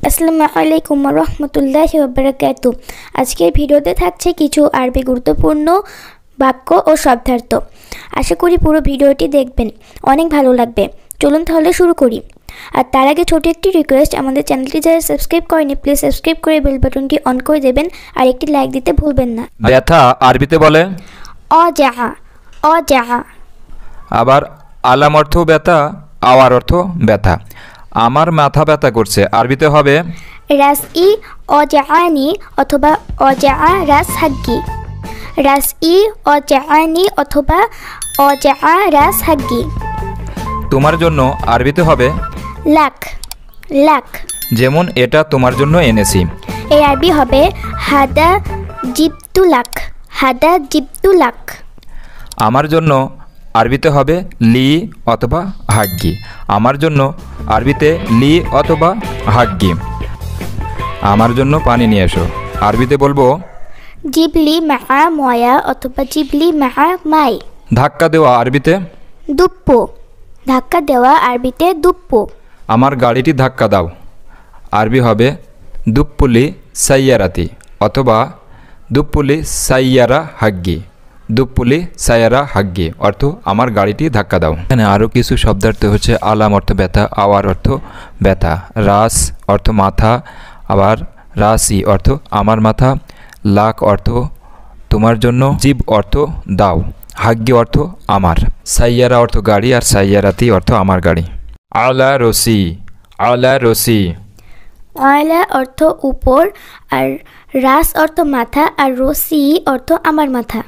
আসসালামু আলাইকুম ওয়া রাহমাতুল্লাহি ওয়া বারাকাতুহু। আজকের ভিডিওতে থাকছে কিছু আরবি গুরুত্বপূর্ণ বাক্য ও শব্দার্থ। আশা করি পুরো ভিডিওটি দেখবেন, অনেক ভালো লাগবে। চলুন তাহলে শুরু করি। আর তার আগে ছোট একটি রিকোয়েস্ট, আমাদের চ্যানেলটি যারা সাবস্ক্রাইব করেনি প্লিজ সাবস্ক্রাইব করে বেল বাটনটি অন করে দেবেন আর একটি লাইক দিতে ভুলবেন না। ব্যথা আরবিতে বলে অজাআ, অজাআ। আবার আলাম অর্থ ব্যথা, আওয়ার অর্থ ব্যথা। আমার মাথা ব্যথা করছে আরবিতে হবে রাসই অজাআনি অথবা অজাআ রাস হাগ্গি। রাসই অজাআনি অথবা অজাআ রাস হাগ্গি। তোমার জন্য আরবিতে হবে লাক, লাক। যেমন এটা তোমার জন্য এনেছি। এর আরবি হবে হাদা জিবতু লাক, হাদা জিবতু লাক। আমার জন্য আরবিতে হবে লি অথবা হাগ্গি। আমার জন্য আরবিতে লি অথবা হাগ্গি। আমার জন্য পানি নিয়ে এসো আরবিতে বলবো জিবলি মাআ ময়া অথবা জিবলি মাআ মাই। ধাক্কা দেওয়া আরবিতে দুপ্পো, ধাক্কা দেওয়া আরবিতে দুপ্পো। আমার গাড়িটি ধাক্কা দাও আরবি হবে দুপ্পুলি সাইয়ারাতি অথবা দুপ্পুলি সাইয়ারা হাগ্গি। দুপ্পুলি সাইয়ারা হাগ্গি অর্থ আমার গাড়িটি ধাক্কা দাও। এখানে আরও কিছু শব্দার্থ হচ্ছে আলাম অর্থ ব্যথা, আওয়ার অর্থ ব্যথা, রাস অর্থ মাথা, আবার রাসি অর্থ আমার মাথা, লাক অর্থ তোমার জন্য, জিব অর্থ দাও, হাগ্গি অর্থ আমার, সাইয়ারা অর্থ গাড়ি আর সাইয়ারাতি অর্থ আমার গাড়ি। আলা রসি, আলা রসি। আলা অর্থ উপর আর রাস অর্থ মাথা আর রসি অর্থ আমার মাথা।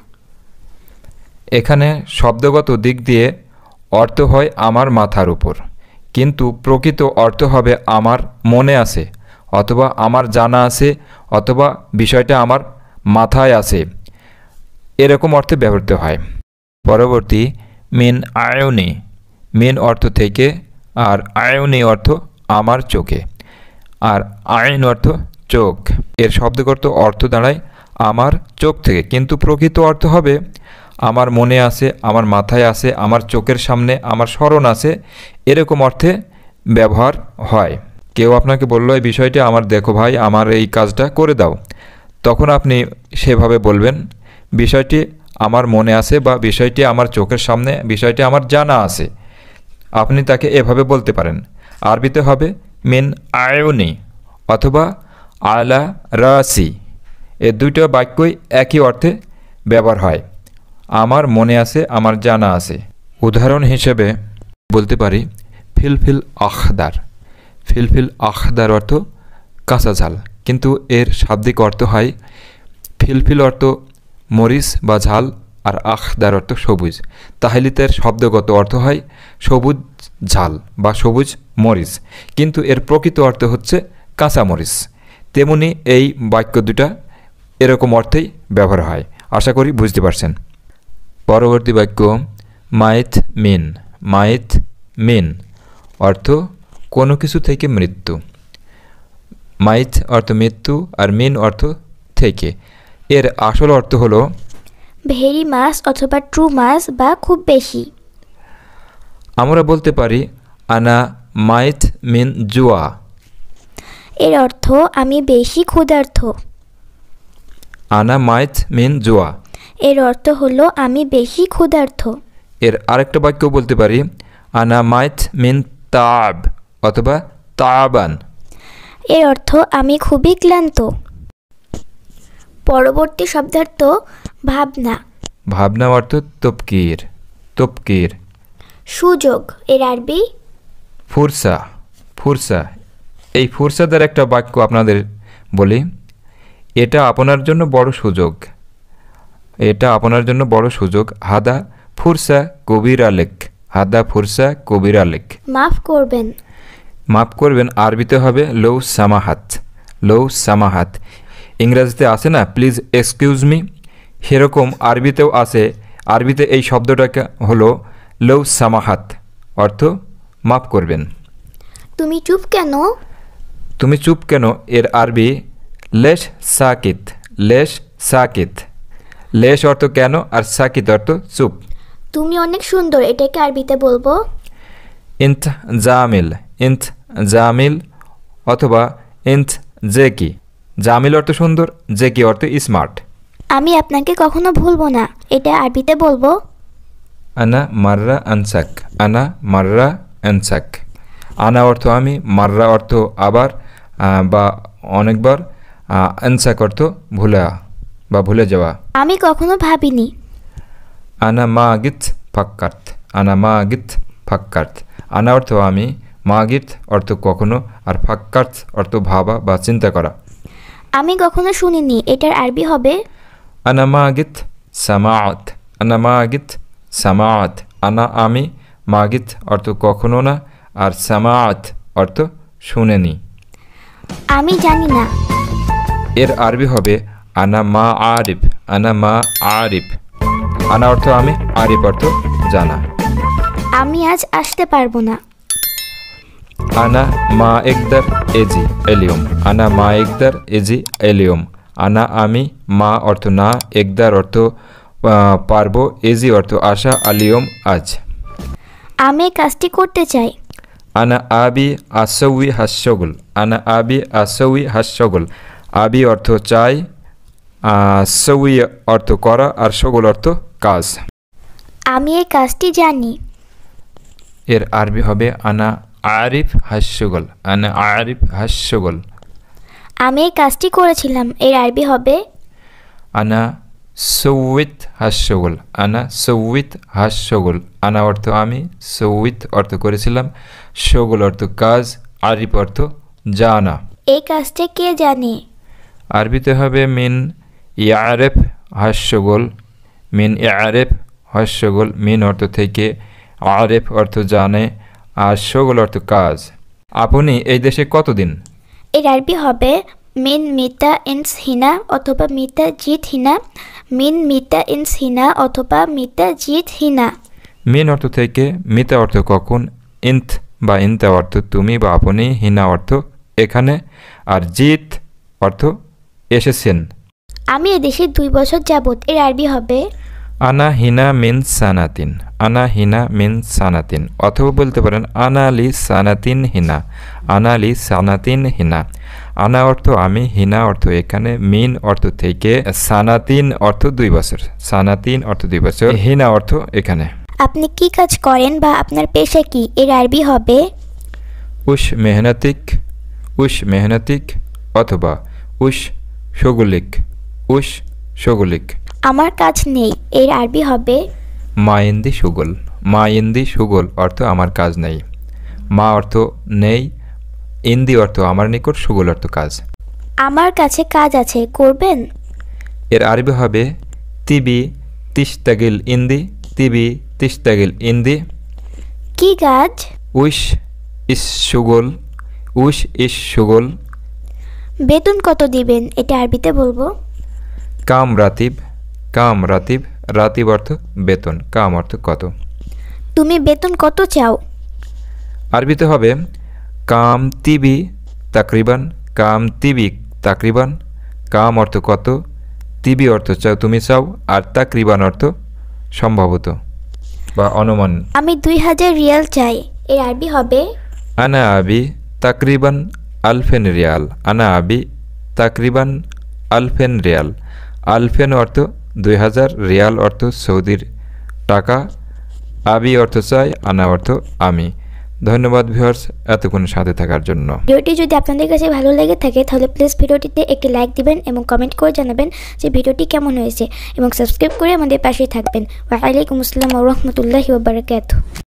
এখানে শব্দগত দিক দিয়ে অর্থ হয় আমার মাথার উপর, কিন্তু প্রকৃত অর্থ হবে আমার মনে আছে অথবা আমার জানা আছে অথবা বিষয়টা আমার মাথায় আছে, এরকম অর্থে ব্যবহৃত হয়। পরবর্তী মিন আয়নি। মিন অর্থ থেকে আর আয়নি অর্থ আমার চোখে আর আইন অর্থ চোখ। এর শব্দগত অর্থ দাঁড়ায় আমার চোখ থেকে, কিন্তু প্রকৃত অর্থ হবে আমার মনে আছে, আমার মাথায় আছে, আমার চোখের সামনে, আমার স্মরণ আছে, এরকম অর্থে ব্যবহার হয়। কেউ আপনাকে বলল এই বিষয়টি আমার দেখো ভাই, আমার এই কাজটা করে দাও, তখন আপনি সেভাবে বলবেন বিষয়টি আমার মনে আছে বা বিষয়টি আমার চোখের সামনে, বিষয়টি আমার জানা আছে। আপনি তাকে এভাবে বলতে পারেন। আরবিতে হবে মিন আয়নি অথবা আলা রাসি। এই দুইটা বাক্যই একই অর্থে ব্যবহার হয়, আমার মনে আছে, আমার জানা আছে। উদাহরণ হিসেবে বলতে পারি ফিলফিল আখদার। ফিলফিল আখদার অর্থ কাঁচা ঝাল, কিন্তু এর শাব্দিক অর্থ হয় ফিলফিল অর্থ মরিচ বা ঝাল আর আখদার অর্থ সবুজ। তাহলে তার শব্দগত অর্থ হয় সবুজ ঝাল বা সবুজ মরিচ, কিন্তু এর প্রকৃত অর্থ হচ্ছে কাঁচা মরিচ। তেমনি এই বাক্য দুটা এরকম অর্থেই ব্যবহার হয়। আশা করি বুঝতে পারছেন। পরবর্তী বাক্য মাইত মিন। মাইত মিন অর্থ কোনো কিছু থেকে মৃত্যু। মাইত অর্থ মৃত্যু আর মিন অর্থ থেকে। এর আসল অর্থ হলো ভেরি মাস অথবা ট্রু মাস বা খুব বেশি। আমরা বলতে পারি আনা মাইত মিন জুয়া। এর অর্থ আমি বেশি ক্ষুধার্ত। আনা মাইত মিন জুয়া। এর অর্থ হলো আমি বেশি ক্ষুধার্ত। এর আরেকটা বাক্য বলতে পারি আনা মাইত মিন তাব অথবা তাবান। এর অর্থ আমি খুবই ক্লান্ত। পরবর্তী শব্দার্থ ভাবনা। ভাবনা অর্থ তপকির। তপকির। সুযোগ। এর আরবি ফুরসা। ফুরসা। এই ফুরসাদের একটা বাক্য আপনাদের বলি, এটা আপনার জন্য বড় সুযোগ। এটা আপনার জন্য বড় সুযোগ। হাদা ফুরসা কবির আলেক। হাদা ফুরসা কবির আলেক। মাফ করবেন। মাফ করবেন আরবিতে হবে লৌ সামাহাত। লৌ সামাহাত। ইংরেজিতে আছে না প্লিজ এক্সকিউজ মি, সেরকম আরবিতেও আছে। আরবিতে এই শব্দটাকে হলো লৌ সামাহাত, অর্থ মাফ করবেন। তুমি চুপ কেন? তুমি চুপ কেন এর আরবি লেশ সাকিত। লেশ সাকিত। লেশ অর্থ কেন আর সাকিত অর্থ চুপ। তুমি অনেক সুন্দর, এটাকে আরবিতে বলবো ইন্ত জামিল। ইন্ত জামিল অথবা ইন্ত যে কি, জামিল অর্থ সুন্দর, যে কি অর্থ স্মার্ট। আমি আপনাকে কখনো ভুলবো না, এটা আরবিতে বলবো আনা মাররা আনসাক, আনা মাররা আনসাক। আনা অর্থ আমি, মাররা অর্থ আবার বা অনেকবার, আনসাক অর্থ ভুলা বা ভুলে যাওয়া। আমি কখনো ভাবিনি। আনা মা গিত ফাক্কার্ত, আনা মা গিত ফাক্কার্ত। আনা অর্থ আমি, মা গিত অর্থ কখনো, আর ফাক্কার্ত অর্থ ভাবা বা চিন্তা করা। আমি কখনো শুনিনি, এটার আরবি হবে আনা মা গিত সামাআত, আনা মা গিত সামাআত। আনা আমি, মা গিত অর্থ কখনো না, আর সামাআত অর্থ শুনেনি। আমি জানি না। এর আরবি হবে আনা মা আরিফ, আনা মা আরিফ। আনা অর্থ আমি, আরিফ অর্থ জানা। আমি আজ আসতে পারবো না। আনা মা একদার এজি এলিয়ম, আনা মা একদার এজি এলিয়ম। আনা আমি, মা অর্থ না, একদার অর্থ পারবো, এজি অর্থ আশা, আলিয়ম আজ। আমি এই কাজটি করতে চাই। আনা আবি আসৌই হাস্যগুল, আনা আবি আসৌই হাস্যগুল। আবি অর্থ চাই, সৌই অর্থ করা, আর সগুল অর্থ কাজ। আমি এই কাজটি জানি। এর আরবি হবে আনা আরিফ হাস্যগুল, আনা আরিফ হাস্যগুল। আমি এই কাজটি করেছিলাম, এর আরবি হবে আনা সৌইত হাস্যগুল, আনা সৌইত হাস্যগুল। আনা অর্থ আমি, সৌইত অর্থ করেছিলাম, সগুল অর্থ কাজ, আরিফ অর্থ জানা। এই কাজটা কে জানে? আরবিতে হবে মিন ইয়ারেফ হাস্যগুল, মিন ইয়ারেফ হাস্যগুল। মিন অর্থ থেকে, আরেফ অর্থ জানে, আর সগুল অর্থ কাজ। আপনি এই দেশে কতদিন? এর আরবি হবে মিন মিতা ইনস হিনা অথবা মিতা জিত হিনা, মিন মিতা ইনস হিনা অথবা মিতা জিত হিনা। মিন অর্থ থেকে, মিতা অর্থ কখন, ইন্ত বা ইন্তা অর্থ তুমি বা আপনি, হিনা অর্থ এখানে, আর জিত অর্থ এসেছেন। আমি এদেশে 2 বছর যাবত, এর আরবি হবে আনা হিনা মিন সানাতিন, আনা হিনা মিন সানাতিন। অথবা বলতে পারেন আনা লি সানাতিন হিনা, আনা লি সানাতিন হিনা। আনা অর্থ আমি, হিনা অর্থ এখানে, মিন অর্থ থেকে, সানাতিন অর্থ 2 বছর, সানাতিন অর্থ 2 বছর, হিনা অর্থ এখানে। আপনি কি কাজ করেন বা আপনার পেশা কি? এর আরবি হবে উশ মেহনতিক, উশ মেহনতিক অথবা উশ সগুলিক, উশ সগুলিক। আমার কাজ নেই, এর আরবি হবে মাইন্দি সুগল, মাইন্দি সুগল অর্থ আমার কাজ নেই। মা অর্থ নেই, ইন্দি অর্থ আমার নিকট, সুগল অর্থ কাজ। আমার কাছে কাজ আছে, করবেন? এর আরবি হবে তিবি তিস্তাগিল ইন্দি, তিবি তিস্তাগিল ইন্দি। কি কাজ? উশ ইস সুগল, উশ ইস সুগল। বেতন কত দিবেন? এটা আরবিতে বলবো কাম রাতিব, কাম রাতিব। রাতিব অর্থ বেতন, কাম অর্থ কত। তুমি বেতন কত চাও? আরবিতে হবে কাম তিবি তাকরিবান, কাম তিবি তাকরিবান। কাম অর্থ কত, তিবি অর্থ চাও তুমি চাও, আর তাকরিবান অর্থ সম্ভবত বা অনুমান। আমি 2000 রিয়াল চাই, এর আরবি হবে আনা আবি তাকরিবান আলফেন রিয়াল, আনা আবি তাকরিবান আলফেন রিয়াল। আলফেন অর্থ 2000, রিয়াল অর্থ সৌদির টাকা, আবি অর্থ চাই, আনা অর্থ আমি। ধন্যবাদ ভিউয়ার্স এতক্ষণ সাথে থাকার জন্য। ভিডিওটি যদি আপনাদের কাছে ভালো লেগে থাকে তাহলে প্লিজ ভিডিওটিতে একটি লাইক দিবেন এবং কমেন্ট করে জানাবেন যে ভিডিওটি কেমন হয়েছে, এবং সাবস্ক্রাইব করে আমাদের পাশে থাকবেন। ওয়া আলাইকুম আসসালাম ওয়া রাহমাতুল্লাহি ওয়া বারাকাতুহু।